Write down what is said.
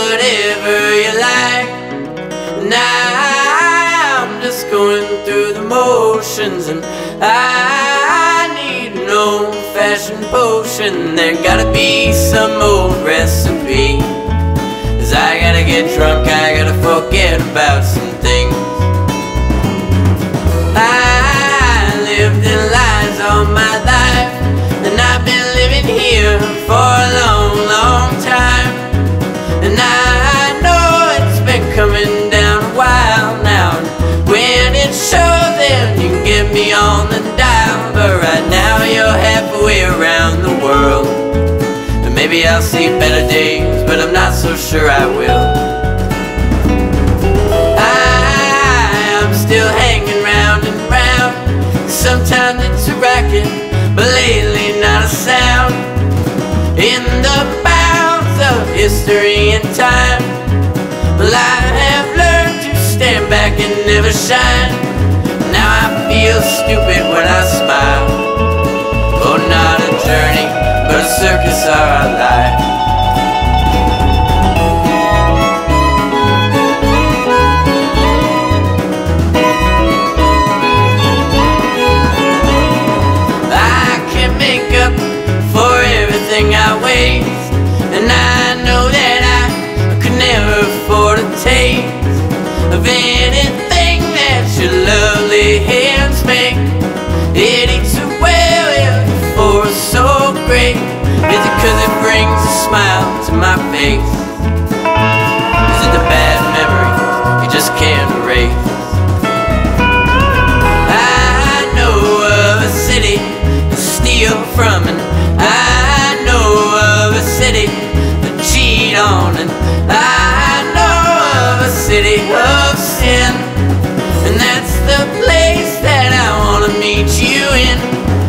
whatever you like. And I'm just going through the motions, and I need an old-fashioned potion. There gotta be some old recipe, 'cause I gotta get drunk, I gotta forget about some things. I lived in lies all my life, and I've been living here for a long, long time. And I know it's been coming down a while now. When it shows, then you can get me on the dial. But right now you're halfway around the world, and maybe I'll see better days, but I'm not so sure I will. I'm still hanging round and round. Sometimes it's a racket, but lately not a sound. In the bounds of history and time, well, I have learned to stand back and never shine. Now I feel stupid when I smile. Oh, not a journey, but a circus or a life. I waste, and I know that I could never afford a taste of anything that your lovely hands make. It eats away with a force so great. Is it 'cause it brings a smile to my face? Is it the bad memories you just can't erase? I know of a city to steal from, and I know of a city to cheat on, and I know of a city of sin, and that's the place that I wanna meet you in.